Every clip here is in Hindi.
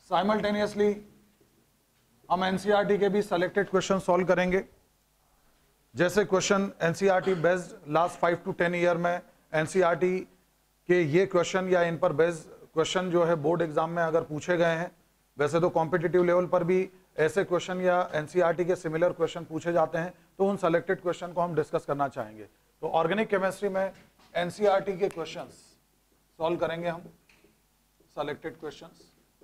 साइमल्टेनियसली हम एनसीईआरटी के भी सेलेक्टेड क्वेश्चन सॉल्व करेंगे। जैसे question NCERT based last 5 to 10 year में एनसीईआरटी के ये क्वेश्चन या इन पर बेस्ड क्वेश्चन जो है बोर्ड एग्जाम में अगर पूछे गए हैं, वैसे तो कॉम्पिटिटिव लेवल पर भी ऐसे क्वेश्चन या एनसीईआरटी के सिमिलर क्वेश्चन पूछे जाते हैं, तो उन सेलेक्टेड क्वेश्चन को हम डिस्कस करना चाहेंगे। तो ऑर्गेनिक केमिस्ट्री में एनसीईआरटी के क्वेश्चंस सॉल्व करेंगे हम, सेलेक्टेड क्वेश्चंस।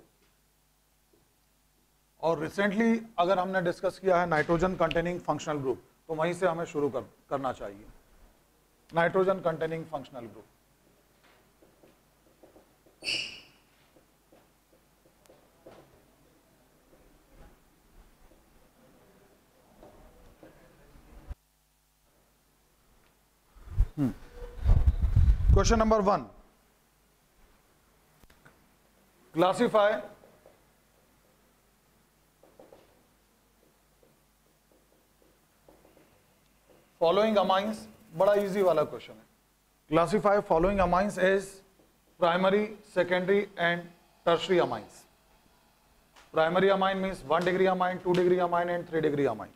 और रिसेंटली अगर हमने डिस्कस किया है नाइट्रोजन कंटेनिंग फंक्शनल ग्रुप, तो वहीं से हमें शुरू करना चाहिए। Nitrogen containing functional group, question number 1, classify following amines. बड़ा इजी वाला क्वेश्चन है। Classify following amines as primary, secondary and tertiary amines. Primary amine means 1 degree amine, 2 degree amine and 3 degree amine.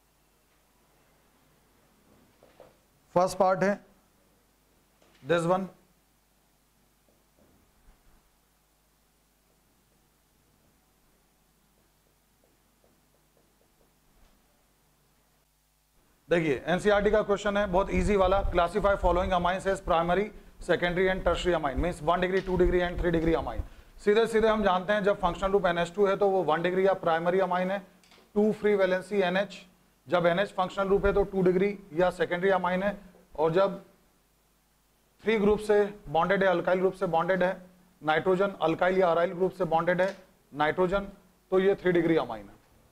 First part है दिस वन, देखिए एनसीईआरटी का क्वेश्चन है, बहुत इजी वाला। Classify following amines as primary, secondary and tertiary amine means 1 degree, 2 degree and 3 degree amine. सीधे सीधे हम जानते हैं जब फंक्शनल ग्रुप NH2 है तो वो 1 डिग्री या प्राइमरी अमाइन है, 2 फ्री वैलेंसी NH। जब NH फंक्शनल ग्रुप है तो 2 डिग्री या सेकेंडरी अमाइन है, और जब 3 ग्रुप से बॉन्डेड है, अल्काइल ग्रुप से बॉन्डेड है, नाइट्रोजन अल्काइल या अराइल ग्रुप से बॉन्डेड है नाइट्रोजन, तो ये 3 डिग्री अमाइन है।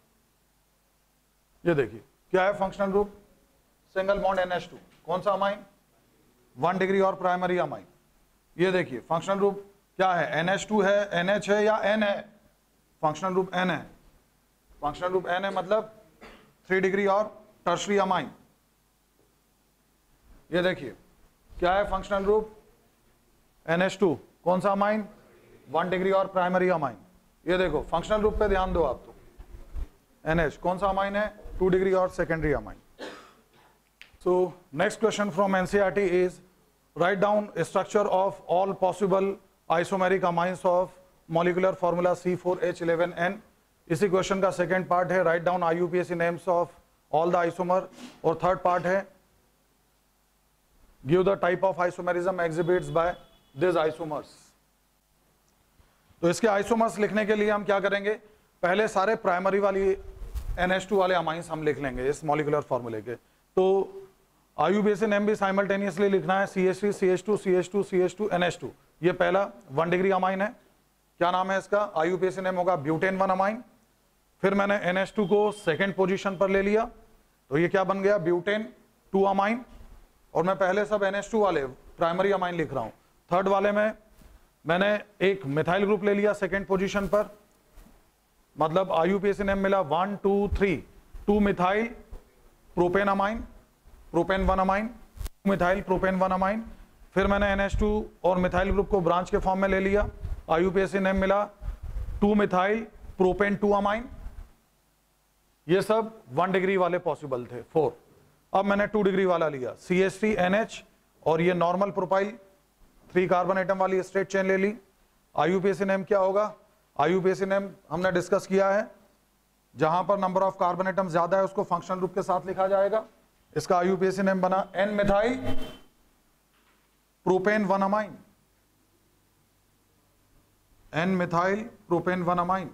ये देखिए क्या है functional group, single bond NH2, कौन सा अमाइन, 1 डिग्री और प्राइमरी अमाइन। ये देखिए फंक्शनल ग्रुप क्या है, NH2 है, NH है या N है, फंक्शनल ग्रुप N है। फंक्शनल ग्रुप N है मतलब 3 डिग्री और टर्शरी अमाइन। ये देखिए क्या है फंक्शनल ग्रुप NH2, कौन सा अमाइन, 1 डिग्री और प्राइमरी अमाइन। ये देखो फंक्शनल ग्रुप पे ध्यान दो आप, तो NH कौन सा अमाइन है, 2 डिग्री और secondary amine. So next question from NCERT is write down structure of all possible isomeric amines of molecular formula C4H11N। इसी क्वेश्चन का सेकेंड पार्ट है write down IUPAC names of all the isomer, और थर्ड पार्ट है give the type of isomerism exhibits by these isomers। तो इसके आइसोमर्स लिखने के लिए हम क्या करेंगे, पहले सारे प्राइमरी वाली NH2 वाले अमाइंस हम लिख लेंगे इस मॉलिक्यूलर फॉर्मूले के। तो IUPAC नेम भी साइमल्टेनियसली लिखना है, CH3 CH2 CH2 CH2 NH2। ये पहला 1 डिग्री अमाइन है, क्या नाम है इसका, IUPAC नेम होगा ब्यूटेन 1 अमाइन। फिर मैंने NH2 को सेकेंड पोजीशन पर ले लिया, तो ये क्या बन गया, ब्यूटेन 2 अमाइन। और मैं पहले सब NH2 वाले प्राइमरी अमाइन लिख रहा हूँ। थर्ड वाले में मैंने एक मिथाइल ग्रुप ले लिया सेकेंड पोजीशन पर, मतलब IUPAC नेम मिला 1 2 3, 2 methyl propane amine, propane 1 amine, methyl propane 1 amine. फिर मैंने NH2 और मिथाइल ग्रुप को ब्रांच के फॉर्म में ले लिया, IUPAC नेम मिला 2 मिथाइल प्रोपेन 2 अमाइन। ये सब 1 डिग्री वाले पॉसिबल थे 4। अब मैंने 2 डिग्री वाला लिया CH3 NH, और ये नॉर्मल प्रोपाइल 3 कार्बन एटम वाली स्ट्रेट चेन ले ली। IUPAC नेम क्या होगा, IUPAC नेम हमने डिस्कस किया है, जहां पर नंबर ऑफ कार्बन एटम ज्यादा है उसको फंक्शनल ग्रुप के साथ लिखा जाएगा। इसका IUPAC नेम बना N methyl propane 1 amine, N methyl propane 1 amine.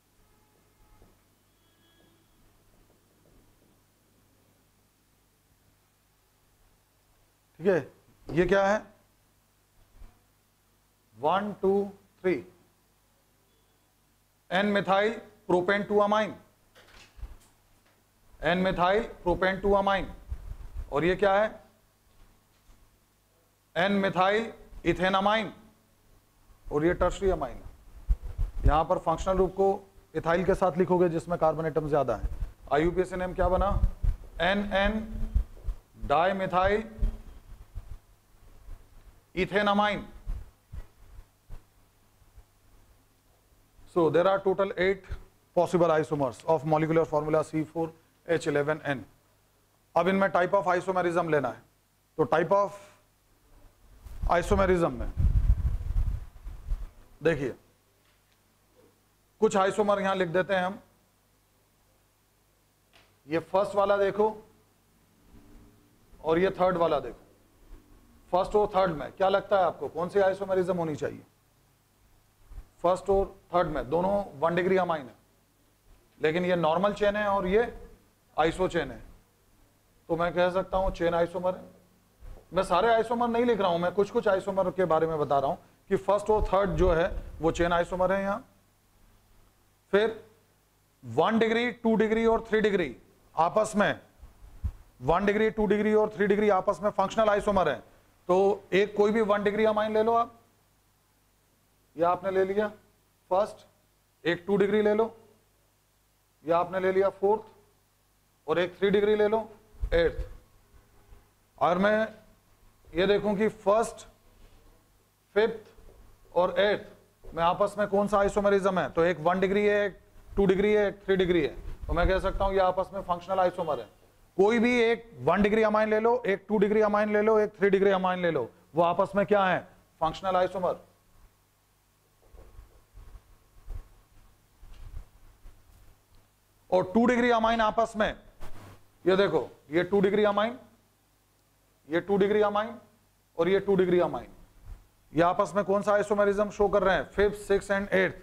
ठीक है, ये क्या है 1 2 3, N methyl propane 2 amine, N methyl propane 2 amine. और ये क्या है N मिथाइल इथेन अमाइन, और ये टर्शरी अमाइन है। यहां पर फंक्शनल ग्रुप को इथाइल के साथ लिखोगे जिसमें कार्बन एटम ज्यादा है। IUPAC नेम क्या बना, NN dimethyl ethane amine. So there are total 8 possible isomers of molecular formula C4H11N. अब इनमें टाइप ऑफ आइसोमेरिज्म लेना है, तो टाइप ऑफ आइसोमेरिज्म में देखिए कुछ आइसोमर यहां लिख देते हैं हम। ये फर्स्ट वाला देखो और ये थर्ड वाला देखो। फर्स्ट और थर्ड में क्या लगता है आपको कौन सी आइसोमेरिज्म होनी चाहिए? फर्स्ट और थर्ड में दोनों 1 डिग्री अमाइन है, लेकिन ये नॉर्मल चेन है और ये आइसो चेन है, तो मैं कह सकता हूं चेन आइसोमर है। मैं सारे आइसोमर नहीं लिख रहा हूं, मैं कुछ कुछ आइसोमर के बारे में बता रहा हूं कि फर्स्ट और थर्ड जो है वो चेन आइसोमर है यहां। फिर 1 डिग्री 2 डिग्री और 3 डिग्री आपस में 1 डिग्री 2 डिग्री और 3 डिग्री आपस में फंक्शनल आइसोमर है, तो एक कोई भी 1 डिग्री अमाइन ले लो आप, या आपने ले लिया फर्स्ट, एक 2 डिग्री ले लो, या आपने ले लिया फोर्थ, और एक 3 डिग्री ले लो 8th। और मैं ये देखूं कि फर्स्ट 5th और 8th में आपस में कौन सा आइसोमेरिज्म है, तो एक 1 डिग्री है, एक 2 डिग्री है, एक 3 डिग्री है, तो मैं कह सकता हूं ये आपस में फंक्शनल आइसोमर है। कोई भी एक 1 डिग्री अमाइन ले लो, एक 2 डिग्री अमाइन ले लो, एक 3 डिग्री अमाइन ले लो, वो आपस में क्या है? Functional isomer. और 2 डिग्री अमाइन आपस में, ये देखो ये 2 डिग्री अमाइन, ये 2 डिग्री अमाइन और ये 2 डिग्री अमाइन, ये आपस में कौन सा आइसोमेरिज्म शो कर रहे हैं? 5th 6th and 8th।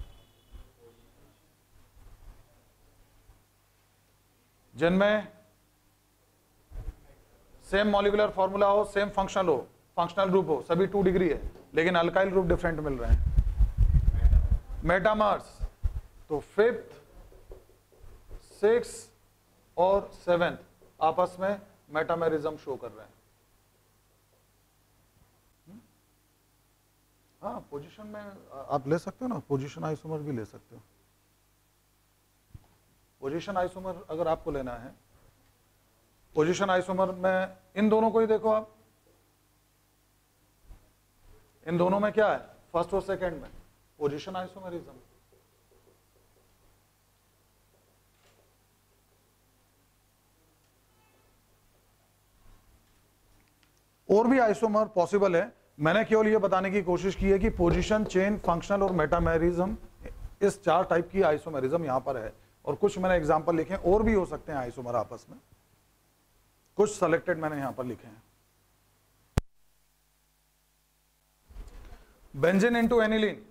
जिनमें सेम मॉलिक्यूलर फॉर्मूला हो, सेम फंक्शनल हो, फंक्शनल ग्रुप हो, सभी 2 डिग्री है, लेकिन अल्काइल ग्रुप डिफरेंट मिल रहे हैं। मेटामर्स, तो 5th 6th और 7th आपस में मेटामेरिज्म शो कर रहे हैं। हाँ, पोजीशन में आप ले सकते हो ना, पोजीशन आइसोमर भी ले सकते हो। पोजीशन आइसोमर अगर आपको लेना है, पोजीशन आइसोमर में इन दोनों को ही देखो आप, इन दोनों में क्या है? फर्स्ट और सेकंड में पोजीशन आइसोमेरिज्म। और भी आइसोमर पॉसिबल है, मैंने केवल ये बताने की कोशिश की है कि पोजीशन, चेन, फंक्शनल और मेटामेरिज्म, इस 4 टाइप की आइसोमेरिज्म यहां पर है, और कुछ मैंने एग्जांपल लिखे हैं, और भी हो सकते हैं आइसोमर आपस में, कुछ सेलेक्टेड मैंने यहां पर लिखे हैं। Benzene into aniline,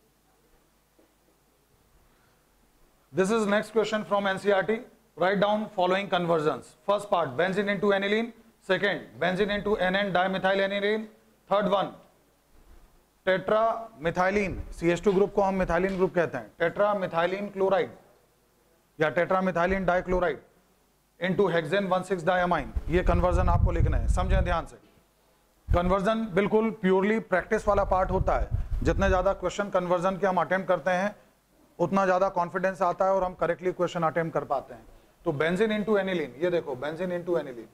this is next question from NCERT. Write down following conversions. First part benzene into aniline, second benzene into NN dimethyl aniline, third one tetra methylene, CH2 group को हम मिथाइलिन ग्रुप कहते हैं, टेट्रा मिथाइलिन क्लोराइड या tetra methylene dichloride into hexane 1,6 diamine. ये कन्वर्जन आपको लिखना है, समझें ध्यान से। कन्वर्जन बिल्कुल प्योरली प्रैक्टिस वाला पार्ट होता है, जितने ज्यादा क्वेश्चन कन्वर्जन के हम अटेम्प्ट करते हैं उतना ज्यादा कॉन्फिडेंस आता है और हम करेक्टली क्वेश्चन अटेम्प्ट कर पाते हैं। तो बेंजीन इनटू एनिलीन, ये देखो बेंजीन इनटू एनिलीन,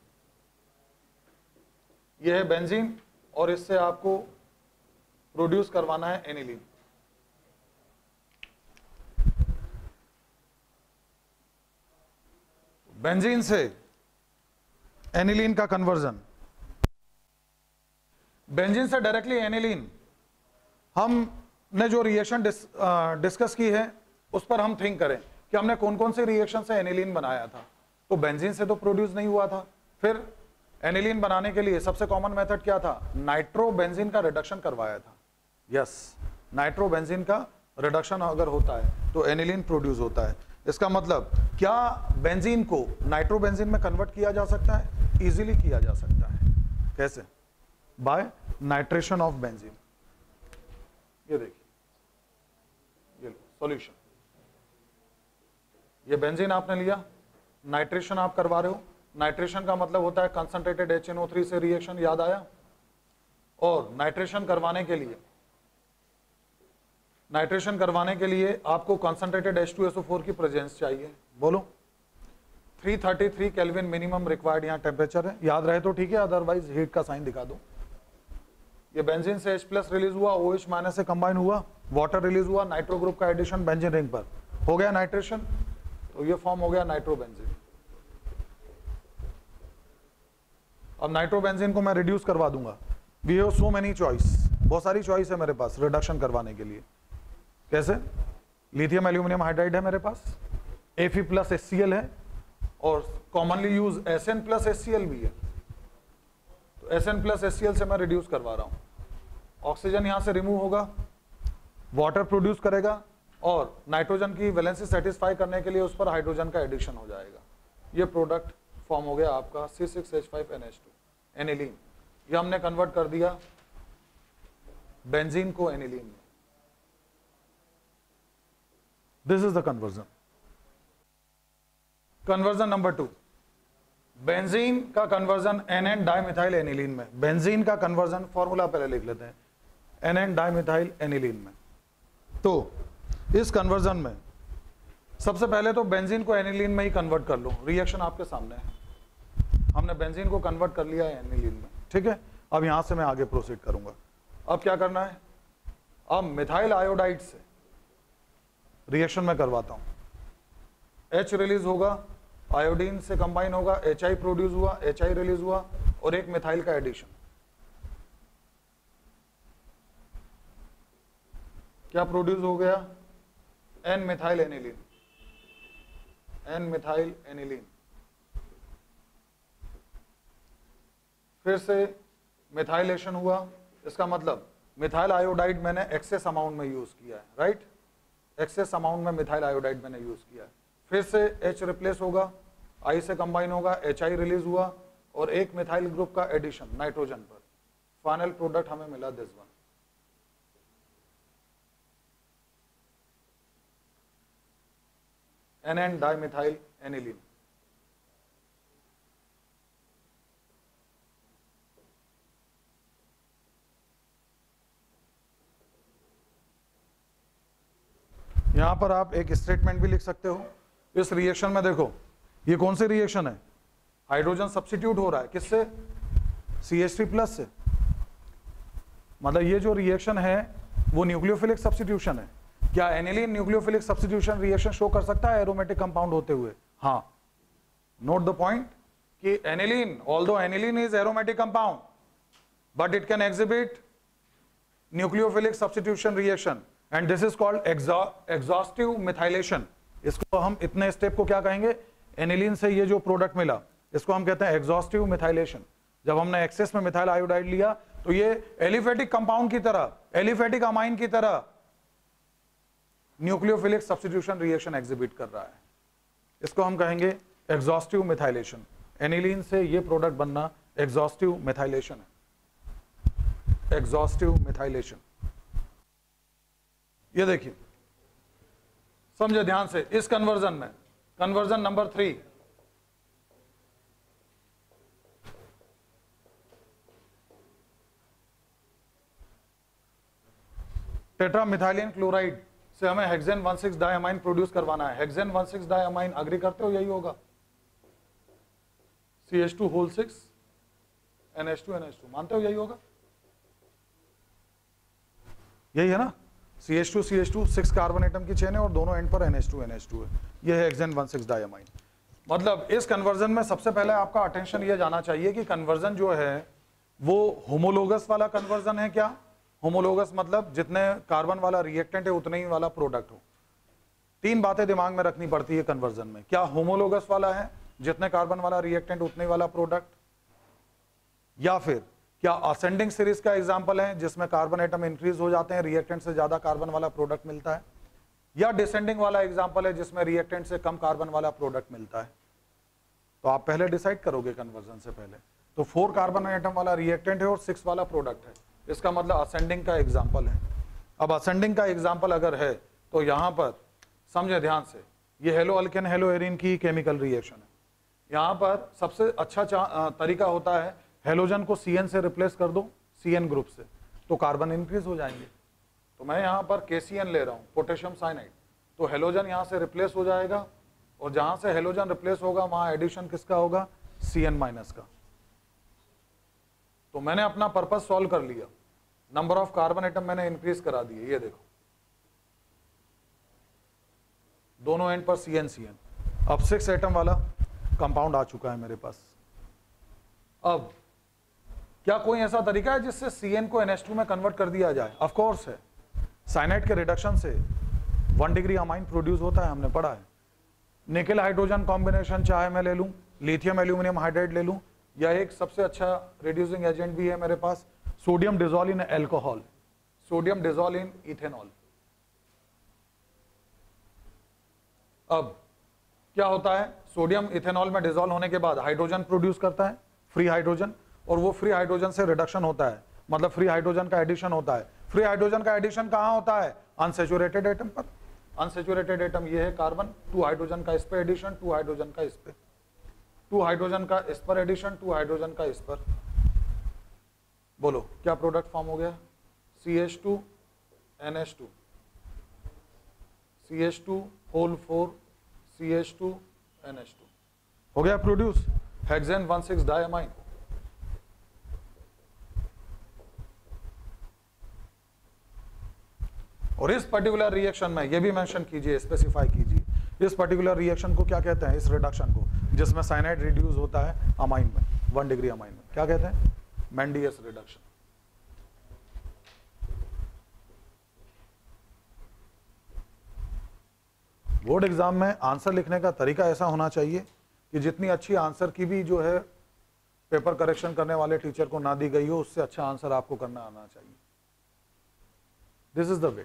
ये है बेंजीन और इससे आपको प्रोड्यूस करवाना है एनिलीन। बेंजीन से एनिलीन का कन्वर्जन, बेंजीन से डायरेक्टली एनिलीन, हमने जो रिएक्शन डिस्कस की है उस पर हम थिंक करें कि हमने कौन कौन से रिएक्शन से एनिलीन बनाया था। तो बेंजीन से तो प्रोड्यूस नहीं हुआ था, फिर एनिलीन बनाने के लिए सबसे कॉमन मेथड क्या था? नाइट्रोबेंजीन का रिडक्शन करवाया था। यस, नाइट्रोबेंजीन का रिडक्शन अगर होता है तो एनिलीन प्रोड्यूस होता है। इसका मतलब क्या बेंजीन को नाइट्रोबेंजीन में कन्वर्ट किया जा सकता है? इजीली किया जा सकता है। कैसे? By nitration of benzene. ये देखिए, ये लो सॉल्यूशन, ये बेंजीन आपने लिया, नाइट्रेशन आप करवा रहे हो। नाइट्रेशन का मतलब होता है कंसंट्रेटेड HNO3 से रिएक्शन, याद आया? और नाइट्रेशन करवाने के लिए आपको कंसंट्रेटेड H2SO4 की प्रेजेंस चाहिए। बोलो, 333 केल्विन मिनिमम रिक्वायर्ड यहां टेम्परेचर है, याद रहे तो ठीक है, अदरवाइज हीट का साइन दिखा दो। ये बेंजीन से H+ रिलीज हुआ, OH- से कंबाइन हुआ, वाटर रिलीज हुआ, नाइट्रो ग्रुप का एडिशन बेंजीन रिंग पर हो गया नाइट्रेशन, तो ये फॉर्म हो गया नाइट्रोबेंजीन। अब नाइट्रोबेंजीन को मैं रिड्यूस करवा दूंगा। We have so many choice, बहुत सारी चॉइस है मेरे पास रिडक्शन करवाने के लिए। कैसे? लिथियम एल्यूमिनियम हाइड्राइड है मेरे पास, Fe प्लस HCl है, और commonly use Sn plus HCl भी है। तो Sn प्लस HCl से मैं रिड्यूस करवा रहा हूं। ऑक्सीजन यहां से रिमूव होगा, वाटर प्रोड्यूस करेगा, और नाइट्रोजन की वैलेंसी सेटिस्फाई करने के लिए उस पर हाइड्रोजन का एडिशन हो जाएगा। ये प्रोडक्ट फॉर्म हो गया आपका C6H5NH2 एनिलीन। ये हमने कन्वर्ट कर दिया बेंजीन को एनिलीन में। This is the conversion. Conversion number 2, benzene का कन्वर्जन NN डाइमिथाइल एनिलीन में। बेंजीन का कन्वर्जन फॉर्मूला पहले लिख लेते हैं, NN डाइमिथाइल एनिलीन में। तो इस कन्वर्जन में सबसे पहले तो बेंजीन को एनिलीन में ही कन्वर्ट कर लो। रिएक्शन आपके सामने है, हमने बेंजीन को कन्वर्ट कर लिया है एनिलीन में, ठीक है। अब यहां से मैं आगे प्रोसीड करूंगा। अब क्या करना है, अब मिथाइल आयोडाइड से रिएक्शन में करवाता हूं। H रिलीज होगा, आयोडीन से कंबाइन होगा, HI प्रोड्यूस हुआ, HI रिलीज हुआ, और एक मिथाइल का एडिशन। क्या प्रोड्यूस हो गया? N methyl aniline, N methyl aniline. फिर से मिथाइलेशन हुआ, इसका मतलब मिथाइल आयोडाइड मैंने एक्सेस अमाउंट में यूज किया है, राइट। एक्सेस अमाउंट में मिथाइल आयोडाइड मैंने यूज किया है। फिर से H रिप्लेस होगा, I से कंबाइन होगा, HI रिलीज हुआ, और एक मिथाइल ग्रुप का एडिशन नाइट्रोजन पर। फाइनल प्रोडक्ट हमें मिला this one. NN dimethyl aniline. यहां पर आप एक स्टेटमेंट भी लिख सकते हो। इस रिएक्शन में देखो, ये कौन सी रिएक्शन है? हाइड्रोजन सब्स्टिट्यूट हो रहा है किससे? CH3 प्लस से। मतलब ये जो रिएक्शन है वो न्यूक्लियोफिलिक सब्स्टिट्यूशन है। क्या aniline nucleophilic substitution reaction show कर सकता है एरोमेटिक कंपाउंड होते हुए? हाँ। नोट द पॉइंट कि aniline, although aniline is aromatic compound, but it can exhibit nucleophilic substitution reaction, and this is called exhaustive methylation. इसको हम इतने स्टेप को क्या कहेंगे? एनिलीन से ये जो प्रोडक्ट मिला इसको हम कहते हैं एग्जॉस्टिव मिथाइलेशन। जब हमने एक्सेस में मिथाइल आयोडाइड लिया तो ये एलिफेटिक कंपाउंड की तरह, एलिफेटिक अमाइन की तरह न्यूक्लियोफिलिक सब्स्टिट्यूशन रिएक्शन एग्जिबिट कर रहा है। इसको हम कहेंगे एग्जॉस्टिव मिथाइलेशन। एनिलीन से ये प्रोडक्ट बनना एग्जॉस्टिव मिथाइलेशन है, एग्जॉस्टिव मिथाइलेशन। ये देखिए, समझे ध्यान से। इस कन्वर्जन में, conversion number 3, tetra methylene chloride से हमें हेक्सेन 1,6 डाइअमाइन प्रोड्यूस करवाना है। हेक्सेन 1,6 डाइअमाइन, अग्री करते हो? यही होगा, CH2 होल 6 NH2 NH2, मानते हो यही होगा? यही है ना? CH2 CH2 6 कार्बन एटम की चेन है और दोनों एंड पर NH2 NH2 है। यह है हेक्सेन 1,6 डाइअमाइन। मतलब इस कन्वर्जन में सबसे पहले आपका अटेंशन ये जाना चाहिए कि कन्वर्जन जो है वो होमोलोगस वाला कन्वर्जन है। क्या होमोलोगस? मतलब जितने कार्बन वाला रिएक्टेंट है उतने ही वाला प्रोडक्ट हो। 3 बातें दिमाग में रखनी पड़ती है कन्वर्जन में। क्या होमोलोगस वाला है, जितने कार्बन वाला रिएक्टेंट उतने वाला प्रोडक्ट, या फिर क्या असेंडिंग सीरीज का एग्जांपल है जिसमें कार्बन एटम इंक्रीज हो जाते हैं, रिएक्टेंट से ज्यादा कार्बन वाला प्रोडक्ट मिलता है, या डिसेंडिंग वाला एग्जांपल है जिसमें रिएक्टेंट से कम कार्बन वाला प्रोडक्ट मिलता है। तो आप पहले डिसाइड करोगे कन्वर्जन से पहले। तो 4 कार्बन एटम वाला रिएक्टेंट है और 6 वाला प्रोडक्ट है, इसका मतलब असेंडिंग का एग्जाम्पल है। अब असेंडिंग का एग्जाम्पल अगर है तो यहां पर समझे ध्यान से, ये हेलो अल्केन हेलो एरीन की केमिकल रिएक्शन है। यहां पर सबसे अच्छा तरीका होता है हेलोजन को CN से रिप्लेस कर दो, CN ग्रुप से, तो कार्बन इंक्रीज हो जाएंगे। तो मैं यहां पर KCN ले रहा हूं, पोटेशियम साइनाइड, तो हेलोजन यहां से रिप्लेस हो जाएगा, और जहां से हेलोजन रिप्लेस होगा वहां एडिशन किसका होगा? CN माइनस का। तो मैंने अपना पर्पस सॉल्व कर लिया, नंबर ऑफ कार्बन एटम मैंने इंक्रीज करा दिए। ये देखो दोनों एंड पर CN अब 6 एटम वाला कंपाउंड आ चुका है मेरे पास। अब क्या कोई ऐसा तरीका है जिससे CN को NH2 में कन्वर्ट कर दिया जाए? ऑफ कोर्स है। साइनाइड के रिडक्शन से 1 डिग्री अमाइन प्रोड्यूस होता है, हमने पढ़ा है। निकेल हाइड्रोजन कॉम्बिनेशन चाहे मैं ले लूं, लिथियम एल्यूमिनियम हाइड्राइड ले लूं, या एक सबसे अच्छा रिड्यूसिंग एजेंट भी है मेरे पास, sodium dissolve in alcohol, sodium dissolve in ethanol. अब क्या होता है, सोडियम इथेनॉल में डिजोल्व होने के बाद हाइड्रोजन प्रोड्यूस करता है, फ्री हाइड्रोजन, और वो फ्री हाइड्रोजन से रिडक्शन होता है, मतलब फ्री हाइड्रोजन का एडिशन होता है। फ्री हाइड्रोजन का एडिशन कहां होता है? अनसैचुरेटेड एटम पर। अनसैचुरेटेड एटम ये है कार्बन, 2 हाइड्रोजन का इस पर एडिशन, 2 हाइड्रोजन का इस पे, 2 हाइड्रोजन का इस पर एडिशन, 2 हाइड्रोजन का इस पर। बोलो क्या प्रोडक्ट फॉर्म हो गया? CH2 NH2, CH2 whole 4 CH2 NH2 हो गया प्रोड्यूस, हेक्सेन 1,6 डायमाइन। और इस पर्टिकुलर रिएक्शन में ये भी मेंशन कीजिए, स्पेसिफाई कीजिए, इस पर्टिकुलर रिएक्शन को क्या कहते हैं, इस रिडक्शन को जिसमें साइनाइड रिड्यूस होता है अमाइन में, 1 डिग्री अमाइन में, क्या कहते हैं? Mendius reduction. बोर्ड एग्जाम में आंसर लिखने का तरीका ऐसा होना चाहिए कि जितनी अच्छी आंसर की भी जो है पेपर करेक्शन करने वाले टीचर को ना दी गई हो, उससे अच्छा आंसर आपको करना आना चाहिए। This is the way.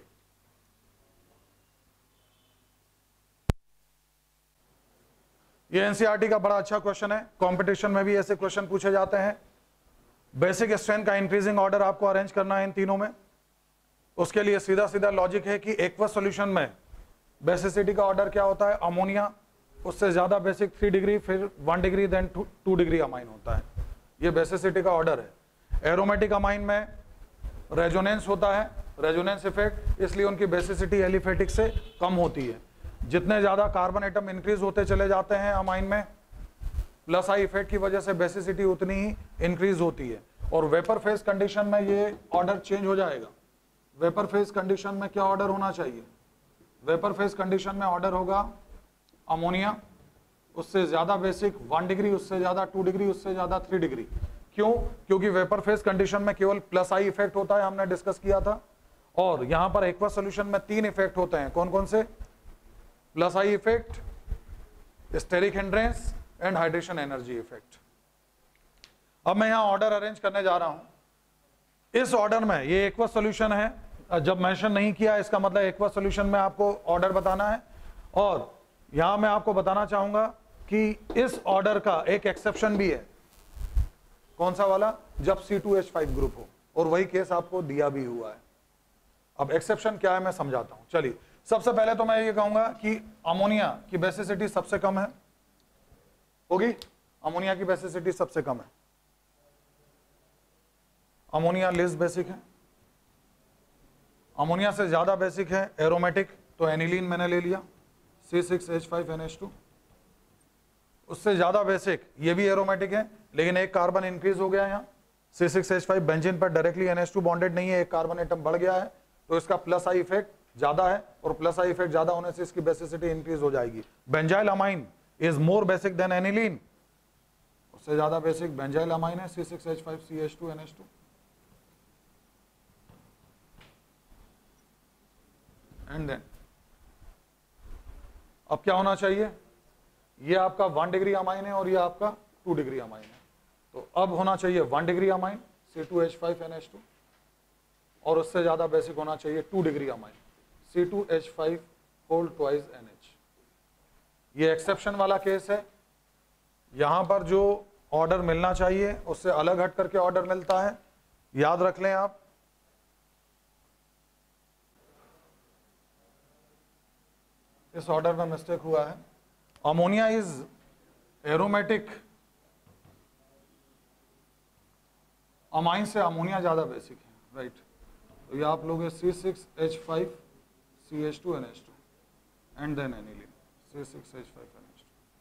ये एनसीईआरटी का बड़ा अच्छा क्वेश्चन है, कंपटीशन में भी ऐसे क्वेश्चन पूछे जाते हैं। बेसिक स्ट्रेंथ का इंक्रीजिंग ऑर्डर आपको अरेंज करना है इन तीनों में। उसके लिए सीधा सीधा लॉजिक है कि एक्वस सॉल्यूशन में बेसिसिटी का ऑर्डर क्या होता है? अमोनिया, उससे ज्यादा बेसिक 3 डिग्री, फिर 1 डिग्री, देन 2 डिग्री अमाइन होता है। ये बेसिसिटी का ऑर्डर है। एरोमेटिक अमाइन में रेजोनेंस होता है, रेजोनेंस इफेक्ट, इसलिए उनकी बेसिसिटी एलिफेटिक से कम होती है। जितने ज्यादा कार्बन एटम इंक्रीज होते चले जाते हैं अमाइन में, प्लस आई इफेक्ट की वजह से बेसिसिटी उतनी ही इंक्रीज होती है। और वेपर फेज कंडीशन में ये ऑर्डर चेंज हो जाएगा। वेपर फेज कंडीशन में क्या ऑर्डर होना चाहिए? वेपर फेज कंडीशन में ऑर्डर होगा अमोनिया, उससे ज्यादा बेसिक 1 डिग्री, उससे ज्यादा 2 डिग्री, उससे ज्यादा 3 डिग्री। क्यों? क्योंकि वेपर फेज कंडीशन में केवल प्लस आई इफेक्ट होता है, हमने डिस्कस किया था। और यहां पर एक्वा सॉल्यूशन में 3 इफेक्ट होते हैं। कौन कौन से? Plus I effect, steric hindrance and hydration energy effect. अब मैं यहां ऑर्डर अरेंज करने जा रहा हूं। इस ऑर्डर में ये एक्वा सॉल्यूशन है, जब मेंशन नहीं किया इसका मतलब एक्वा सॉल्यूशन में आपको ऑर्डर बताना है। और यहां मैं आपको बताना चाहूंगा कि इस ऑर्डर का एक एक्सेप्शन भी है। कौन सा वाला? जब C2H5 ग्रुप हो, और वही केस आपको दिया भी हुआ है। अब एक्सेप्शन क्या है मैं समझाता हूं। चलिए, सबसे पहले तो मैं ये कहूंगा कि अमोनिया की बेसिसिटी सबसे कम है, होगी। अमोनिया की बेसिसिटी सबसे कम है। अमोनिया लेस बेसिक है। अमोनिया से ज्यादा बेसिक है एरोमेटिक, तो एनिलीन मैंने ले लिया, C6H5NH2। उससे ज्यादा बेसिक ये भी एरोमेटिक है, लेकिन एक कार्बन इंक्रीज हो गया यहाँ, C6H5 बेंजीन पर डायरेक्टली NH2 बॉन्डेड नहीं है, एक कार्बन एटम बढ़ गया है, तो इसका प्लस आई इफेक्ट ज्यादा है, और प्लस आई इफेक्ट ज्यादा होने से इसकी बेसिसिटी इंक्रीज हो जाएगी। Benzyl amine is more basic than aniline, उससे ज्यादा बेसिक बेंजाइल अमाइन है, C6H5CH2NH2। एंड देन अब क्या होना चाहिए? ये आपका 1 डिग्री अमाइन है और ये आपका 2 डिग्री अमाइन है, तो अब होना चाहिए 1 डिग्री अमाइन C2H5NH2, और उससे ज्यादा बेसिक होना चाहिए 2 degree amine C2H5 whole twice NH। ये एक्सेप्शन वाला केस है। यहां पर जो ऑर्डर मिलना चाहिए उससे अलग हट करके ऑर्डर मिलता है, याद रख लें आप। इस ऑर्डर में मिस्टेक हुआ है। अमोनिया इज एरोमेटिक, अमाइन से अमोनिया ज्यादा बेसिक है, राइट। तो ये आप लोग C6H5CH2NH2 and then aniline C6H5NH2।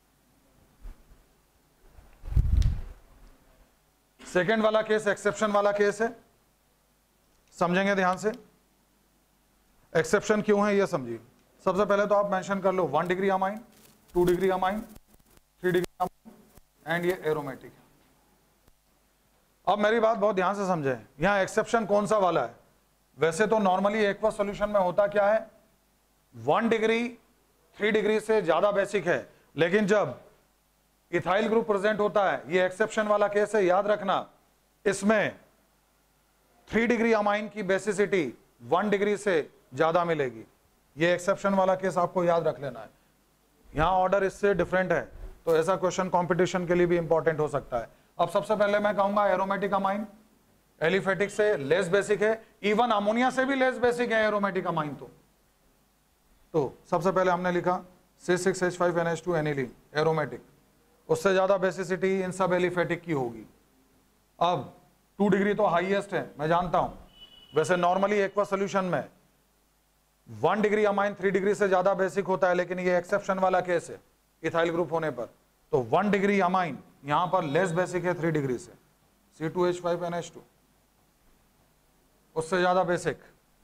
Second वाला केस एक्सेप्शन वाला केस है, समझेंगे ध्यान से। एक्सेप्शन क्यों है ये समझिए। सबसे पहले तो आप मेंशन कर लो 1 degree amine, 2 degree amine, 3 degree amine and ये एरोमेटिक है। अब मेरी बात बहुत ध्यान से समझे, यहां एक्सेप्शन कौन सा वाला है? वैसे तो नॉर्मली एक्वस सॉल्यूशन में होता क्या है, 1 डिग्री 3 डिग्री से ज्यादा बेसिक है, लेकिन जब इथाइल ग्रुप प्रेजेंट होता है, ये एक्सेप्शन वाला केस है, याद रखना, इसमें 3 डिग्री अमाइन की बेसिसिटी 1 डिग्री से ज्यादा मिलेगी। ये एक्सेप्शन वाला केस आपको याद रख लेना है। यहां ऑर्डर इससे डिफरेंट है, तो ऐसा क्वेश्चन कंपटीशन के लिए भी इंपॉर्टेंट हो सकता है। अब सबसे पहले मैं कहूंगा एरोमेटिक अमाइन एलिफेटिक से लेस बेसिक है, इवन अमोनिया से भी लेस बेसिक है एरोमेटिक अमाइन। तो सबसे पहले हमने लिखा C6H5NH2 एनिलीन एरोमेटिक, उससे ज्यादा बेसिसिटी इन सब एलिफेटिक की होगी। अब 2 डिग्री तो हाईएस्ट है, मैं जानता हूं, वैसे नॉर्मली एक्वस सॉल्यूशन में 1 डिग्री अमाइन 3 डिग्री से ज्यादा बेसिक होता है, लेकिन ये एक्सेप्शन वाला केस है इथाइल ग्रुप होने पर, तो 1 डिग्री अमाइन यहां पर लेस बेसिक है 3 डिग्री से, C2H5NH2 उससे ज्यादा basic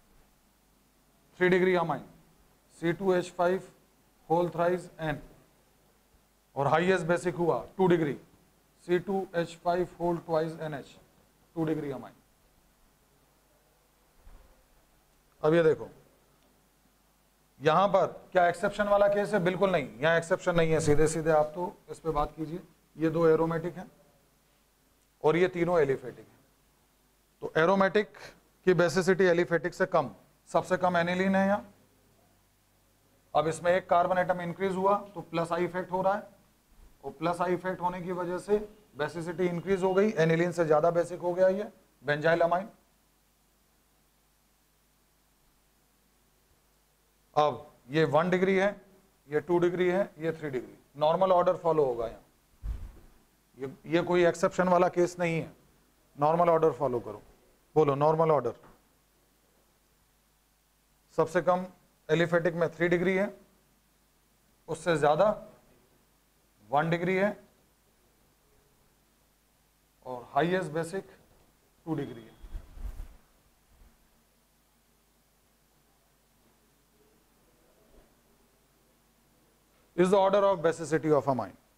3 degree amine C2H5 whole thrice N, और हाईएस्ट बेसिक हुआ 2 degree C2H5 whole twice NH 2 degree amine. अब ये देखो यहां पर क्या एक्सेप्शन वाला केस है? बिल्कुल नहीं, यहां एक्सेप्शन नहीं है, सीधे सीधे आप तो इस पे बात कीजिए। ये 2 एरोमेटिक हैं और ये तीनों एलिफेटिक हैं, तो एरोमेटिक की बेसिसिटी एलिफेटिक से कम, सबसे कम एनिलीन है यहां। अब इसमें एक कार्बन एटम इंक्रीज हुआ तो प्लस आई इफेक्ट हो रहा है, और प्लस आई इफेक्ट होने की वजह से बेसिसिटी इंक्रीज हो गई, एनिलीन से ज्यादा बेसिक हो गया ये बेंजाइल अमाइन। अब ये 1 डिग्री है, ये 2 डिग्री है, ये 3 डिग्री, नॉर्मल ऑर्डर फॉलो होगा यहाँ। ये कोई एक्सेप्शन वाला केस नहीं है, नॉर्मल ऑर्डर फॉलो करो। बोलो नॉर्मल ऑर्डर। सबसे कम एलिफेटिक में 3 डिग्री है, उससे ज्यादा 1 डिग्री है, और हाईएस्ट बेसिक 2 डिग्री है। Is the order of basicity of amine.